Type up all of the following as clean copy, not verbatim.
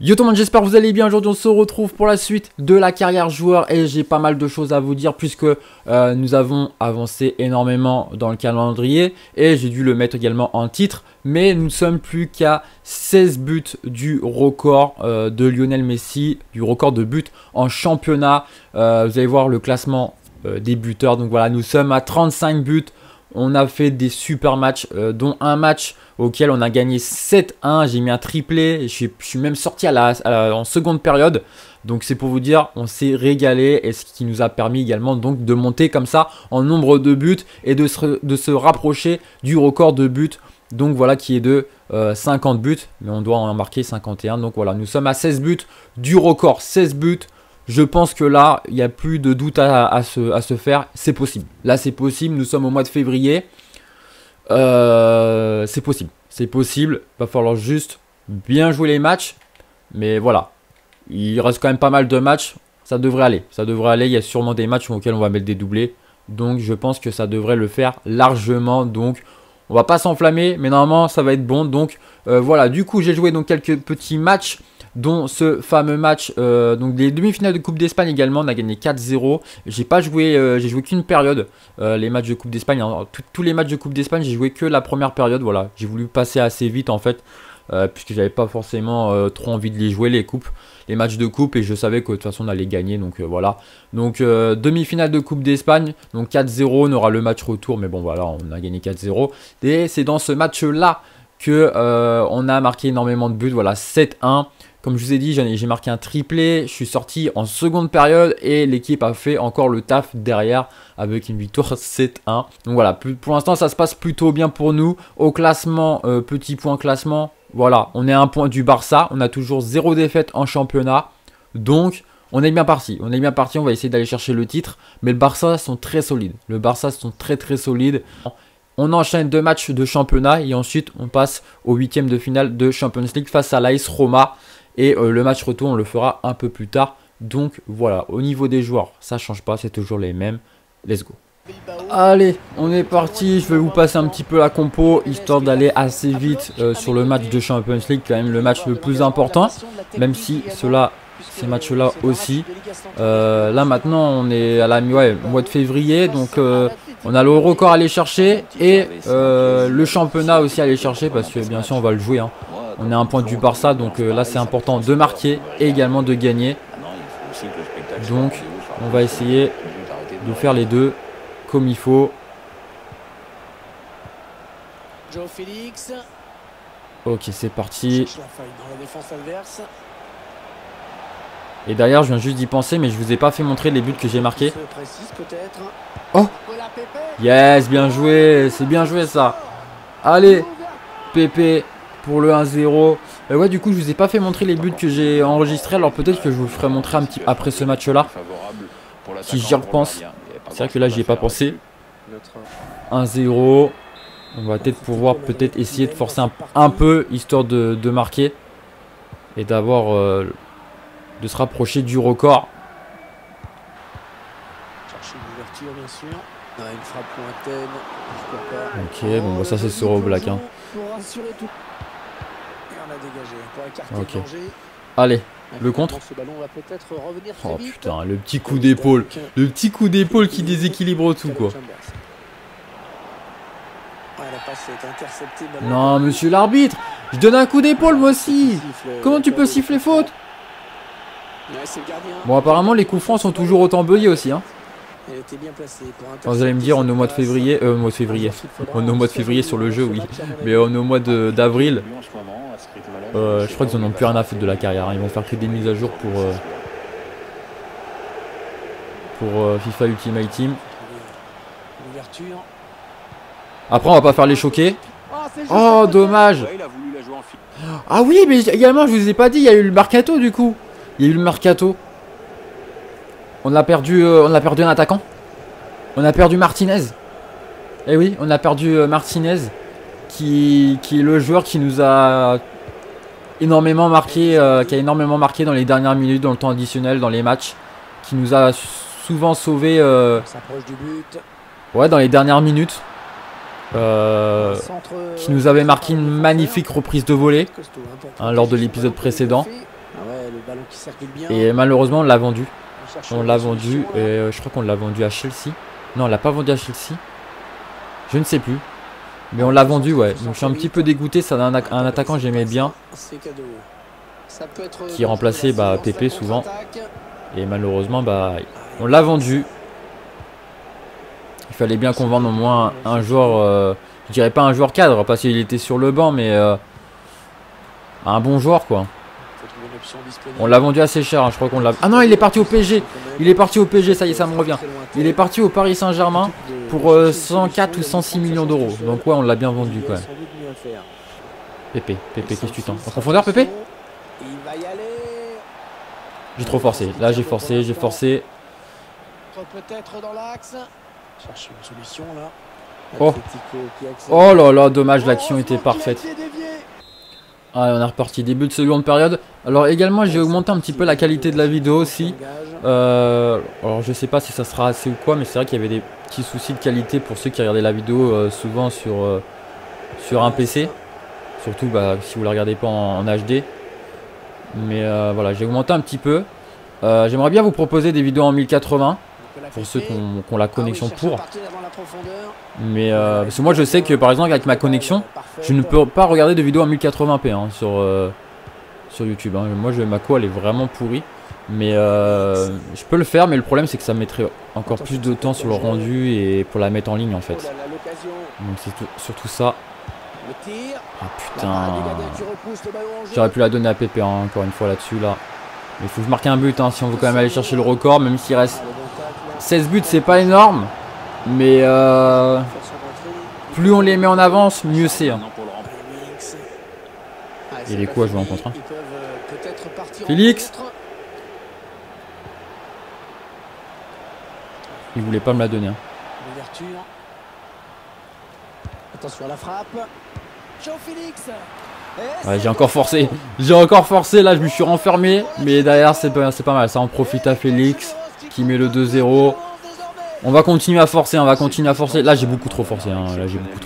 Yo tout le monde, j'espère que vous allez bien. Aujourd'hui on se retrouve pour la suite de la carrière joueur et j'ai pas mal de choses à vous dire puisque nous avons avancé énormément dans le calendrier et j'ai dû le mettre également en titre, mais nous ne sommes plus qu'à 16 buts du record de Lionel Messi, du record de buts en championnat. Vous allez voir le classement des buteurs, donc voilà, nous sommes à 35 buts. On a fait des super matchs, dont un match auquel on a gagné 7-1. J'ai mis un triplé. Je suis même sorti en seconde période. Donc c'est pour vous dire, on s'est régalé. Et ce qui nous a permis également donc de monter comme ça en nombre de buts. Et de se rapprocher du record de buts. Donc voilà, qui est de 50 buts. Mais on doit en marquer 51. Donc voilà, nous sommes à 16 buts du record. 16 buts. Je pense que là, il n'y a plus de doute à se faire. C'est possible. Là, c'est possible. Nous sommes au mois de février. C'est possible. C'est possible. Il va falloir juste bien jouer les matchs. Mais voilà. Il reste quand même pas mal de matchs. Ça devrait aller. Ça devrait aller. Il y a sûrement des matchs auxquels on va mettre des doublés. Donc, je pense que ça devrait le faire largement. Donc, on va pas s'enflammer. Mais normalement, ça va être bon. Donc, voilà. Du coup, j'ai joué donc quelques petits matchs, dont ce fameux match, donc les demi-finales de Coupe d'Espagne également, on a gagné 4-0. J'ai pas joué, j'ai joué qu'une période, les matchs de Coupe d'Espagne. Tous les matchs de Coupe d'Espagne, j'ai joué que la première période, voilà. J'ai voulu passer assez vite en fait, puisque j'avais pas forcément trop envie de les jouer, les matchs de coupe, et je savais que de toute façon on allait gagner, donc voilà. Donc demi-finale de Coupe d'Espagne, donc 4-0, on aura le match retour, mais bon voilà, on a gagné 4-0. Et c'est dans ce match-là que on a marqué énormément de buts, voilà, 7-1. Comme je vous ai dit, j'ai marqué un triplé, je suis sorti en seconde période et l'équipe a fait encore le taf derrière avec une victoire 7-1. Donc voilà, pour l'instant ça se passe plutôt bien pour nous. Au classement, petit point classement, voilà, on est à un point du Barça, on a toujours 0 défaite en championnat. Donc on est bien parti, on va essayer d'aller chercher le titre. Mais le Barça sont très solides, très solides. On enchaîne 2 matchs de championnat et ensuite on passe au 8e de finale de Champions League face à l'AS Roma. Et le match retour, on le fera un peu plus tard. Donc voilà, au niveau des joueurs, ça change pas, c'est toujours les mêmes. Let's go. Allez, on est parti. Je vais vous passer un petit peu la compo, histoire d'aller assez vite sur le match de Champions League. Quand même le match le plus important, même si ces matchs-là aussi. Là maintenant, on est à la mois de février. Donc on a le record à aller chercher. Et le championnat aussi à aller chercher. Parce que bien sûr, on va le jouer, hein. On est à un point du Barça, donc là c'est important de marquer et également de gagner. Donc on va essayer de faire les deux comme il faut. Ok, c'est parti. Et derrière, je viens juste d'y penser, mais je vous ai pas fait montrer les buts que j'ai marqués. Oh, yes, bien joué, c'est bien joué ça. Allez, Pépé pour le 1-0. Ouais, du coup, je vous ai pas fait montrer les buts que j'ai enregistrés. Alors peut-être que je vous ferai montrer un petit après ce match-là, si j'y repense. C'est vrai que là, j'y ai pas pensé. 1-0. On va peut-être pouvoir essayer de forcer un peu, histoire de marquer. Et d'avoir de se rapprocher du record. Ok, bon, bah, ça c'est sur au black, hein. Ok. Allez, le contre. Oh putain, le petit coup d'épaule. Le petit coup d'épaule qui déséquilibre tout, quoi. Non, monsieur l'arbitre, je donne un coup d'épaule moi aussi. Comment tu peux siffler faute? Bon, apparemment les coups francs sont toujours autant beurrés aussi, hein. Vous allez me dire, on est au mois de février. On est au mois de février sur le jeu, oui. Mais on est au mois d'avril. Je crois qu'ils en ont plus rien à foutre de la carrière, hein. Ils vont faire que des mises à jour pour FIFA Ultimate Team. Après, on va pas faire les choquer. Oh, dommage. Ah oui, mais également, je vous ai pas dit, il y a eu le mercato du coup. Il y a eu le mercato. On a perdu un attaquant. On a perdu Martinez. Eh oui, on a perdu Martinez, qui est le joueur qui nous a énormément marqué, qui a énormément marqué dans les dernières minutes, dans le temps additionnel, dans les matchs, qui nous a souvent sauvé. Ouais, dans les dernières minutes. Qui nous avait marqué une magnifique reprise de volée, hein, lors de l'épisode précédent. Et malheureusement, on l'a vendu. On l'a vendu. Et je crois qu'on l'a vendu à Chelsea. Non, on l'a pas vendu à Chelsea. Je ne sais plus. Mais on l'a vendu, ouais. Donc je suis un petit peu dégoûté. C'est un attaquant que j'aimais bien. Qui remplaçait Pépé souvent. Et malheureusement, on l'a vendu. Il fallait bien qu'on vende au moins un joueur. Je dirais pas un joueur cadre parce qu'il était sur le banc, mais un bon joueur, quoi. On l'a vendu assez cher, hein, je crois qu'on l'a... Ah non, il est parti au PSG. Il est parti au PSG, ça y est, ça me revient. Il est parti au Paris Saint-Germain pour 104 ou 106 millions d'euros. Donc ouais, on l'a bien vendu, quand même. Pépé, qu'est-ce que tu tentes? En profondeur, Pépé? J'ai trop forcé. Là, j'ai forcé. Oh. Oh là là, dommage, l'action était parfaite. Ah, on est reparti, début de seconde période. Alors également, j'ai augmenté un petit peu la qualité de la vidéo aussi. Alors je sais pas si ça sera assez ou quoi, mais c'est vrai qu'il y avait des petits soucis de qualité pour ceux qui regardaient la vidéo souvent sur un PC. Surtout si vous la regardez pas en HD. Mais voilà, j'ai augmenté un petit peu. J'aimerais bien vous proposer des vidéos en 1080. Pour ceux qui ont la connexion pour. Mais parce que moi je sais que par exemple avec ma connexion, je ne peux pas regarder de vidéos en 1080p hein, sur YouTube. Hein. Moi ma co elle est vraiment pourrie. Mais je peux le faire, mais le problème c'est que ça mettrait encore plus de temps sur le rendu et pour la mettre en ligne en fait. Donc c'est surtout ça. Ah putain. J'aurais pu la donner à Pépé hein, encore une fois là-dessus là. Mais il faut que je marque un but hein, si on veut quand même aller chercher le record, même s'il reste 16 buts, c'est pas énorme. Mais plus on les met en avance, mieux c'est. Hein. Il est quoi à jouer en contre hein. Félix. Il voulait pas me la donner. Hein. Attention à la frappe. Ouais, j'ai encore forcé. Là je me suis renfermé. Mais derrière c'est pas mal. Ça en profite à Félix qui met le 2-0. On va continuer à forcer. Là j'ai beaucoup trop forcé. Hein.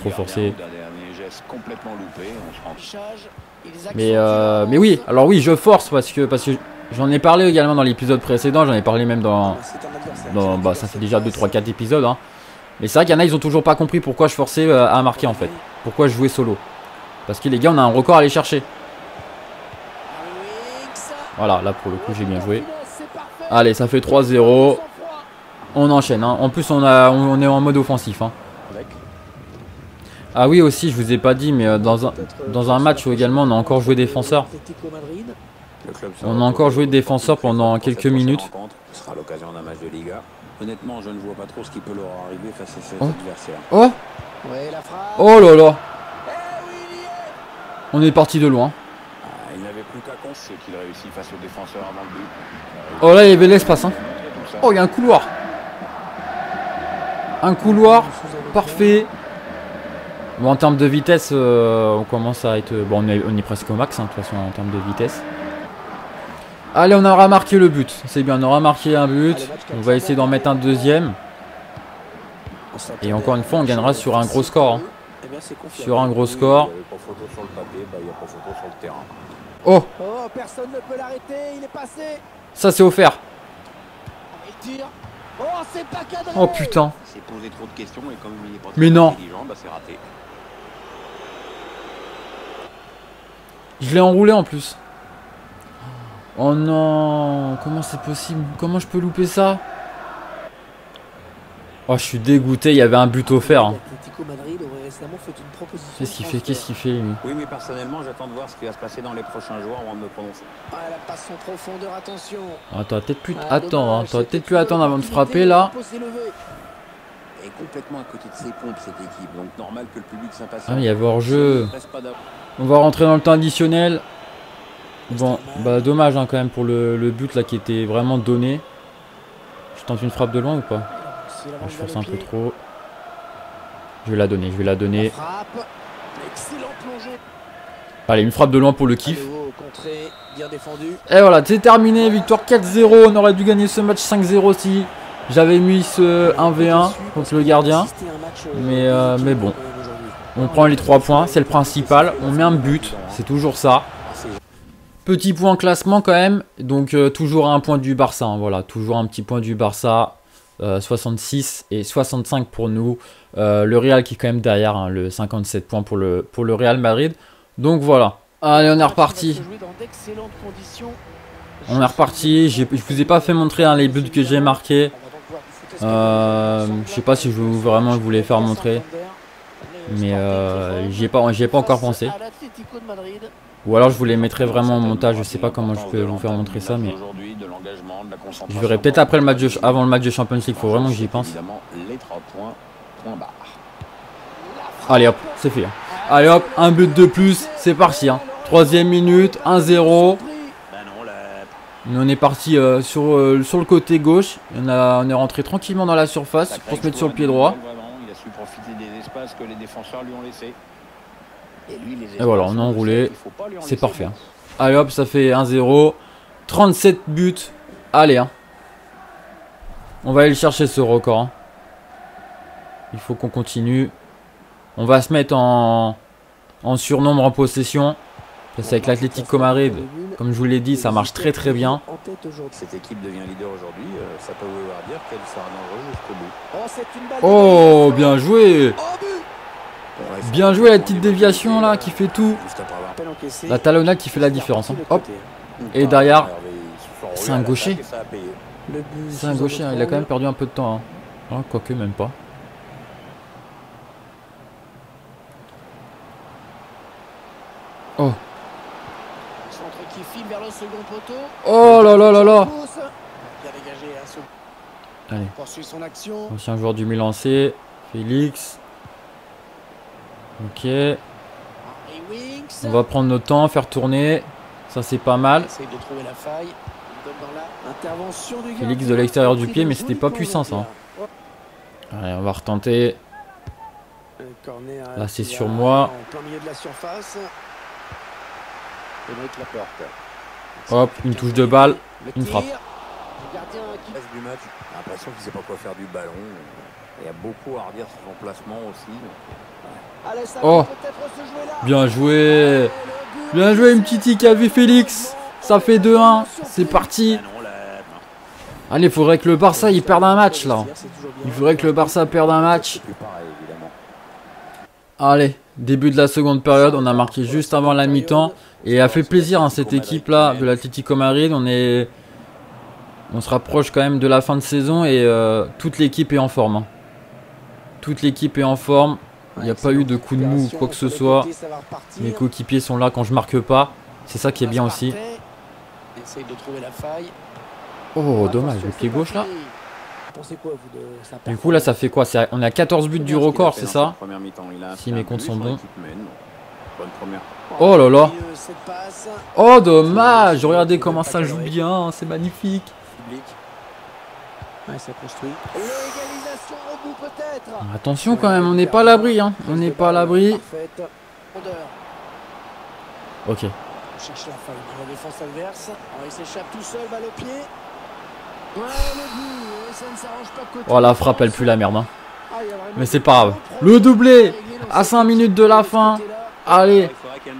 Mais oui. Alors oui, je force parce que j'en ai parlé également dans l'épisode précédent. J'en ai parlé même dans ça fait déjà 2, 3, 4 épisodes. Hein. Mais c'est vrai qu'il y en a, ils ont toujours pas compris pourquoi je forçais à marquer en fait. Pourquoi je jouais solo. Parce que les gars, on a un record à aller chercher. Voilà, là pour le coup, j'ai bien joué. Allez, ça fait 3-0. On enchaîne. Hein. En plus, on est en mode offensif. Hein. Ah oui, aussi, je vous ai pas dit, mais dans un match où également, on a encore joué défenseur. On a encore joué défenseur pendant quelques minutes. Ce sera l'occasion d'un match de Liga. Honnêtement, je ne vois pas trop ce qui peut leur arriver face à ses adversaires. Oh. Oh là là. On est parti de loin. Il n'avait plus qu'à confier qu'il réussit face au défenseur avant le but. Oh là, il y avait l'espace. Hein. Oh, il y a un couloir. Un couloir parfait. Bon, en termes de vitesse, on commence à être... Bon, on est presque au max, hein, de toute façon, en termes de vitesse. Allez, on aura marqué le but. C'est bien, on aura marqué un but. On va essayer d'en mettre un deuxième. Et encore une fois, on gagnera sur un gros score. Hein. Sur un gros score. Oh! Ça, c'est offert. Oh putain. Mais non. Je l'ai enroulé en plus. Oh non. Comment c'est possible? Comment je peux louper ça? Oh, je suis dégoûté. Il y avait un but offert. Hein. Qu'est-ce qu'il fait lui? Oui, mais personnellement, j'attends de voir ce qui va se passer dans les prochains jours avant de me prononcer. La passe en profondeur, attention. Ah, t'aurais peut-être pu attendre. Hein. T'aurais peut-être pu attendre avant de frapper là. Et complètement à côté de ses pompes cette équipe, donc normal que le public s'impatiente. Ah, il y avait hors-jeu. On va rentrer dans le temps additionnel. Bon, bah dommage hein, quand même pour le but là qui était vraiment donné. Je tente une frappe de loin ou pas? Ah, je force un peu trop. Je vais la donner. Allez, une frappe de loin pour le kiff. Et voilà, c'est terminé. Victoire 4-0. On aurait dû gagner ce match 5-0 si j'avais mis ce 1v1 contre le gardien. Mais bon. On prend les 3 points. C'est le principal. On met un but. C'est toujours ça. Petit point classement quand même. Donc toujours un point du Barça. Hein, voilà, toujours un petit point du Barça. 66 et 65 pour nous. Le Real qui est quand même derrière. Hein, le 57 points pour le Real Madrid. Donc voilà. Allez, on est reparti. On est reparti. Je vous ai pas fait montrer hein, les buts que j'ai marqués. Je sais pas si je vraiment je voulais faire montrer. Mais j'y ai pas encore pensé. Ou alors je vous les mettrai vraiment au montage. Je sais pas comment je peux vous faire montrer ça, mais je verrai peut-être après le match avant le match de Champions League. Faut vraiment que j'y pense. Allez hop, c'est fait. Allez hop, un but de plus, c'est parti. Hein. 3e minute, 1-0. On est parti sur le côté gauche. On est rentré tranquillement dans la surface pour se mettre sur le pied droit. Il a su profiter des espaces que les défenseurs lui ont laissés. Et voilà, on a enroulé. C'est parfait. Hein. Allez hop, ça fait 1-0. 37 buts. Allez, hein. On va aller le chercher ce record. Hein. Il faut qu'on continue. On va se mettre en surnombre en possession. C'est avec l'Atlético Madrid. Comme je vous l'ai dit, ça marche très très bien. Cette équipe devient leader aujourd'hui. Ça peut vouloir dire qu'elle sera dangereuse jusqu'au bout. Oh, bien joué. Bien joué la petite déviation là qui fait tout. La talonnade qui fait la différence. Hein. Hop. Et derrière, c'est un gaucher. C'est un gaucher, hein. Il a quand même perdu un peu de temps. Hein. Oh, quoique même pas. Oh. Oh là là là là. Allez. Ancien joueur du Milan C. Félix. Ok. On va prendre notre temps, faire tourner. Ça c'est pas mal. Félix de l'extérieur du pied, mais c'était pas puissant ça. Allez, on va retenter. Là c'est sur moi. Hop, une touche de balle, une frappe. Du match, j'ai l'impression qu'il sait pas quoi faire du ballon. Il y a beaucoup à redire sur son placement aussi. Oh, bien joué. Bien joué, une petite tic à vu Félix. Ça fait 2-1, c'est parti. Allez, il faudrait que le Barça il perde un match là. Il faudrait que le Barça perde un match. Allez, début de la seconde période, on a marqué juste avant la mi-temps. Et a fait plaisir hein, cette équipe là de l'Atlético Madrid. On se rapproche quand même de la fin de saison et toute l'équipe est en forme. Hein. Toute l'équipe est en forme. Il n'y a pas eu de coup de mou ou quoi que ce soit. Mes coéquipiers sont là quand je marque pas. C'est ça qui est bien aussi. Oh, dommage, le pied gauche là. Du coup là ça fait quoi? On a 14 buts du record, c'est ça? Si mes comptes sont bons. Oh là là. Oh dommage. Regardez comment ça joue bien. C'est magnifique. Attention quand même, on n'est pas à l'abri. Hein. On n'est pas à l'abri. Ok. Oh la frappe elle pue la merde. Hein. Mais c'est pas grave. Le doublé à 5 minutes de la fin. Allez.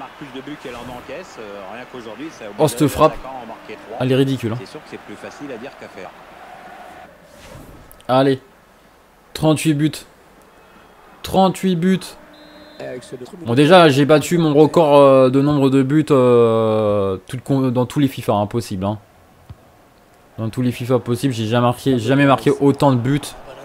Oh cette frappe. Elle est ridicule. Hein. Allez. 38 buts. 38 buts. Bon déjà j'ai battu mon record de nombre de buts dans tous les FIFA impossible. Hein. Dans tous les FIFA possibles, j'ai jamais marqué autant de buts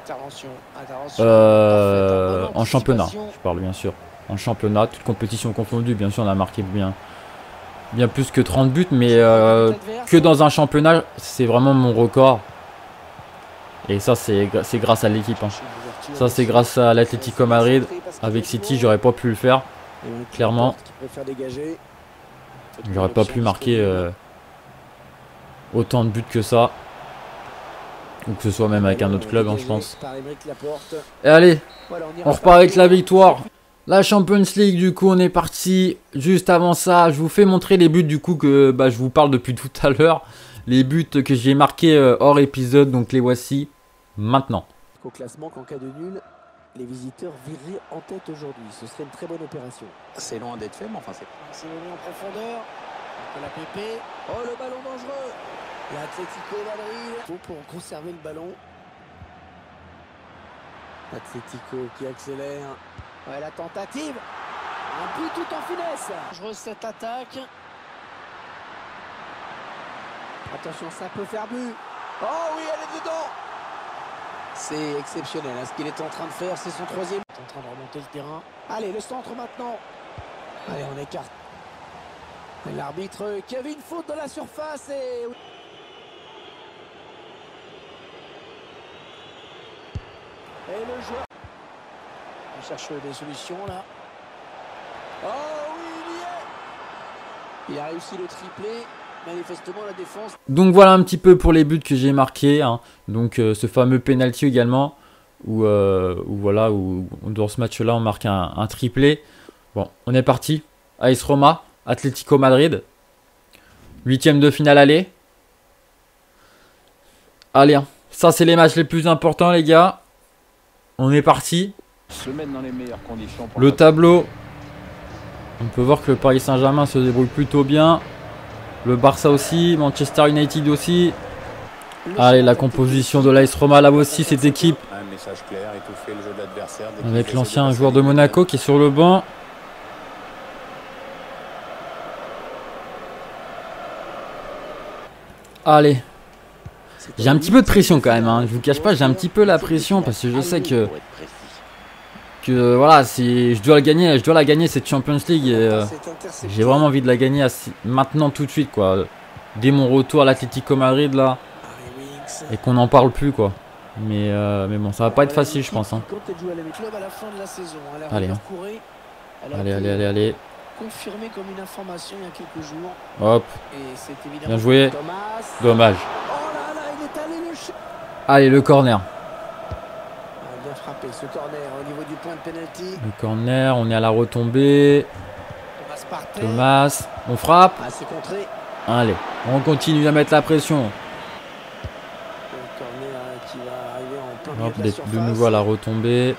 en championnat. Je parle bien sûr. En championnat, toute compétition confondue, bien sûr on a marqué bien plus que 30 buts, mais que dans un championnat, c'est vraiment mon record. Et ça c'est grâce à l'équipe. Hein. Ça c'est grâce à l'Atlético Madrid. Avec City, j'aurais pas pu le faire. Clairement. J'aurais pas pu marquer autant de buts que ça. Ou que ce soit même avec un autre club, hein, je pense. Et allez, on repart avec la victoire. La Champions League, du coup, on est parti. Juste avant ça, je vous fais montrer les buts, du coup, que je vous parle depuis tout à l'heure. Les buts que j'ai marqués hors épisode, donc les voici maintenant. Au classement qu'en cas de nul, les visiteurs vireraient en tête aujourd'hui. Ce serait une très bonne opération. C'est loin d'être fait, mais enfin c'est donné en profondeur. Nicolas Pepe. Oh, le ballon dangereux. L'Atlético Madrid. Pour conserver le ballon. Atlético qui accélère. Ouais, la tentative. Un but tout en finesse. Dangereuse cette attaque. Attention, ça peut faire but. Oh oui, elle est dedans. C'est exceptionnel. Hein, ce qu'il est en train de faire, c'est son troisième. Il est en train de remonter le terrain. Allez, le centre maintenant. Allez, on écarte. L'arbitre qui avait une faute dans la surface et... Et le joueur... On cherche des solutions là. Oh oui, il y est. Il a réussi le triplé. Manifestement la défense. Donc voilà un petit peu pour les buts que j'ai marqués. Hein. Donc ce fameux penalty également. Où dans ce match-là on marque un triplé. Bon, on est parti. AS Roma, Atlético Madrid. 8e de finale aller. Allez, hein. Ça c'est les matchs les plus importants les gars. On est parti. Se mettre dans les meilleures conditions pour le tableau. On peut voir que le Paris Saint-Germain se débrouille plutôt bien. Le Barça aussi, Manchester United aussi. Allez, la composition de l'AS Roma là aussi, cette équipe. un message clair, étouffer le jeu de l'adversaire. Avec l'ancien joueur de Monaco qui est sur le banc. Allez. J'ai un petit peu de pression quand même, hein. Je vous cache pas, j'ai un petit peu la pression parce que je sais que voilà, je dois la gagner cette Champions League et j'ai vraiment envie de la gagner maintenant tout de suite quoi. Dès mon retour à l'Atlético Madrid là et qu'on n'en parle plus quoi. Mais bon, ça va pas être facile je pense. Hein. Allez, hein. Allez. Confirmé comme une information il y a quelques jours. Hop. Bien joué. Dommage. Allez, le corner. Bien frappé ce corner au niveau du point de penalty. Le corner, on est à la retombée. Thomas, on frappe. Allez, on continue à mettre la pression. Le corner qui va arriver en plein milieu Hop, de la surface. de nouveau à la retombée.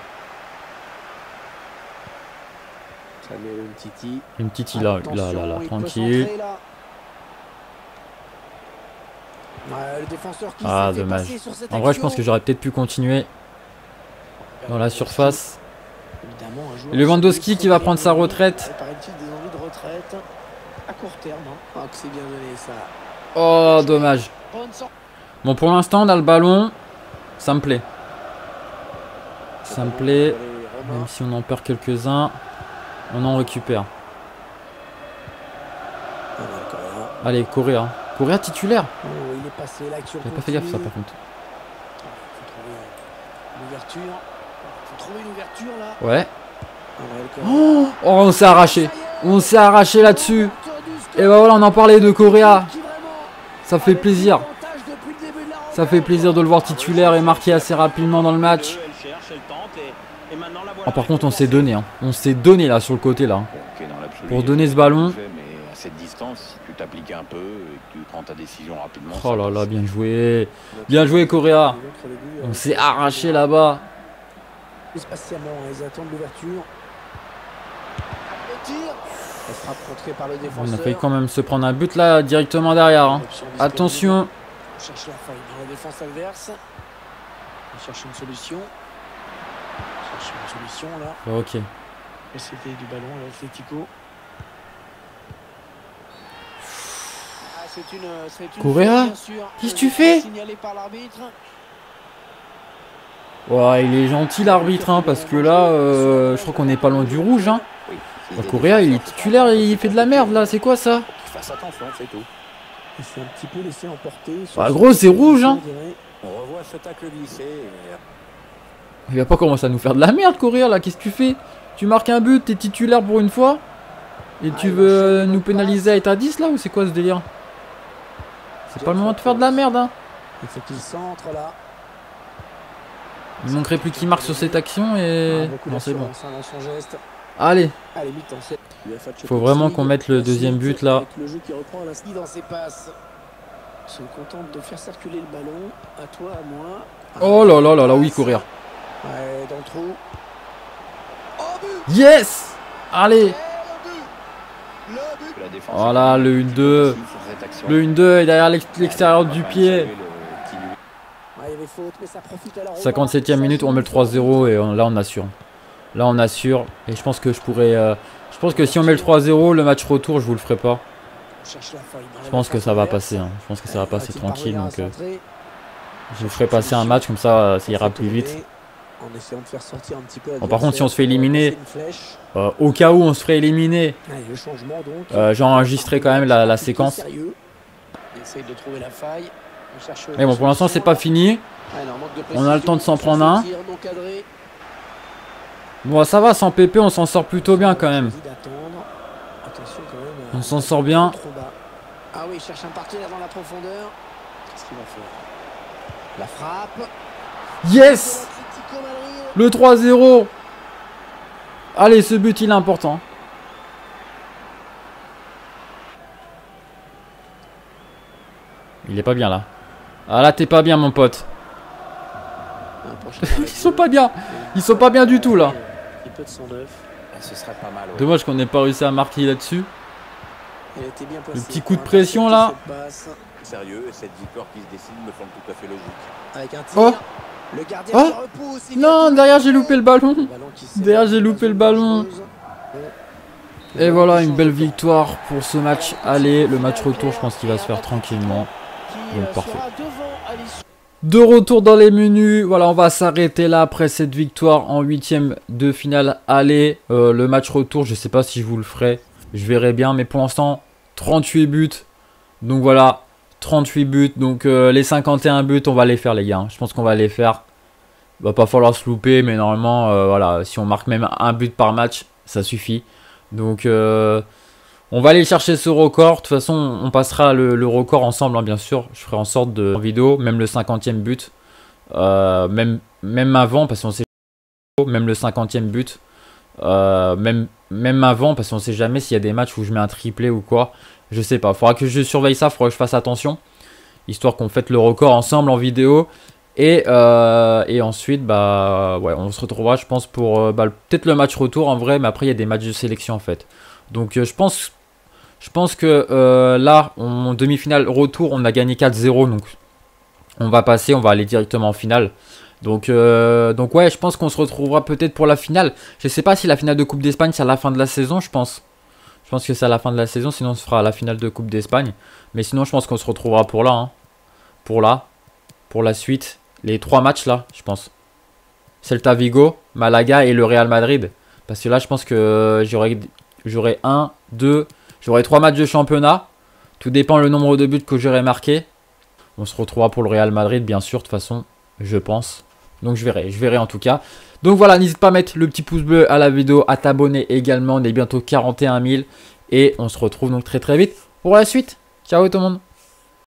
Une petite là, tranquille. Ah, dommage. En vrai, je pense que j'aurais peut-être pu continuer dans la surface. Et Lewandowski qui va prendre sa retraite. Oh, dommage. Bon, pour l'instant, on a le ballon. Ça me plaît. Ça me plaît. Même si on en perd quelques-uns. On en récupère. Allez, Correa. Correa titulaire. J'avais pas fait gaffe ça par contre. Ouais. Oh, on s'est arraché. On s'est arraché là-dessus. Et bah voilà, on en parlait de Correa. Ça fait plaisir. Ça fait plaisir de le voir titulaire et marquer assez rapidement dans le match. Oh, par contre, on s'est donné. Hein. On s'est donné là sur le côté là. Pour donner ce ballon. À cette distance, si tu t'appliques un peu et que tu prends ta décision rapidement. Oh là là, bien joué. Bien joué, Correa. On s'est arraché là-bas. Spatialement, ils attendent l'ouverture. On a failli quand même se prendre un but là directement derrière. Hein. Attention. On cherche la faille dans la défense adverse. On cherche une solution. On cherche une solution là. Ok. C'était du ballon à l'Atlético. Correa, qu'est-ce que tu fais? Ouais, il est gentil l'arbitre hein, parce que là, je crois qu'on n'est pas loin du rouge. Hein. Bah, Correa, il est titulaire et il fait de la merde là, c'est quoi ça? Bah gros, c'est rouge hein. Il va pas commencer à nous faire de la merde Correa là, qu'est-ce que tu fais? Tu marques un but, t'es titulaire pour une fois? Et tu veux nous pénaliser à état 10 là ou c'est quoi ce délire? C'est pas le moment de faire de la merde hein. Il faut qu'il centre là. Il manquerait plus qu'il marque sur cette action et... Non c'est bon. Allez. Faut vraiment qu'on mette le deuxième but là. Le jeu qui reprend à l'instant dans ses passes. Ils sont contents de faire circuler le ballon. À toi, à moi. Oh là là là là, oui courir. Ouais, dans le trou. Yes. Allez. Voilà, le 1-2. Le 1-2 est derrière l'extérieur du pied. 57e minute, on met le 3-0 et là on assure. Là on assure. Et je pense que je pourrais... je pense que si on met le 3-0, le match retour, je vous le ferai pas. Je pense que ça va passer. Hein. Je pense que ça va passer tranquille. Donc je vous ferai passer un match comme ça, ça ira plus vite. Bon, par contre, si on se fait éliminer, au cas où on se ferait éliminer, j'enregistrerai quand même la séquence. Mais bon, pour l'instant, c'est pas fini. On a le temps de s'en prendre un. Bon, ça va, sans PP, on s'en sort plutôt bien quand même. On s'en sort bien. Ah oui, il cherche un partenaire dans la profondeur. Qu'est-ce qu'il va faire? La frappe. Yes! Le 3-0. Allez, ce but, il est important. Il est pas bien là. Ah là, t'es pas bien, mon pote. Ils sont pas bien. Ils sont pas bien du tout là. Dommage qu'on n'ait pas réussi à marquer là-dessus. Le petit coup de pression là. Sérieux, cette victoire qui se décide me semble tout à fait logique. Oh! Oh! Non, derrière j'ai loupé le ballon. Derrière j'ai loupé le ballon. Et voilà, une belle victoire pour ce match. Allez, le match retour, je pense qu'il va se faire tranquillement. Donc parfait. De retour dans les menus. Voilà, on va s'arrêter là après cette victoire en 8e de finale. Allez, le match retour, je sais pas si je vous le ferai. Je verrai bien, mais pour l'instant, 38 buts. Donc voilà, 38 buts. Donc les 51 buts, on va les faire, les gars. Je pense qu'on va les faire. Il va pas falloir se louper, mais normalement, voilà, si on marque même un but par match, ça suffit. Donc, on va aller chercher ce record. De toute façon, on passera le record ensemble, hein, bien sûr. Je ferai en sorte de en vidéo, même le 50e but. Même avant, parce qu'on sait même le 50e but. Même avant, parce qu'on sait jamais s'il y a des matchs où je mets un triplé ou quoi. Je sais pas. Faudra que je surveille ça, faudra que je fasse attention. Histoire qu'on fête le record ensemble en vidéo. Et ensuite, bah ouais, on se retrouvera, je pense, pour peut-être le match retour en vrai, mais après il y a des matchs de sélection en fait. Donc je pense que là, en demi-finale retour, on a gagné 4-0, donc on va passer, on va aller directement en finale. Donc ouais, je pense qu'on se retrouvera peut-être pour la finale. Je sais pas si la finale de Coupe d'Espagne c'est à la fin de la saison, je pense. Je pense que c'est à la fin de la saison, sinon on se fera à la finale de Coupe d'Espagne. Mais sinon, je pense qu'on se retrouvera pour là, hein. Pour la suite. Les 3 matchs là, je pense. Celta Vigo, Malaga et le Real Madrid. Parce que là, je pense que j'aurai 1, 2, j'aurai 3 matchs de championnat. Tout dépend le nombre de buts que j'aurai marqué. On se retrouvera pour le Real Madrid, bien sûr, de toute façon, je pense. Donc je verrai en tout cas. Donc voilà, n'hésite pas à mettre le petit pouce bleu à la vidéo, à t'abonner également. On est bientôt 41 000. Et on se retrouve donc très très vite pour la suite. Ciao tout le monde.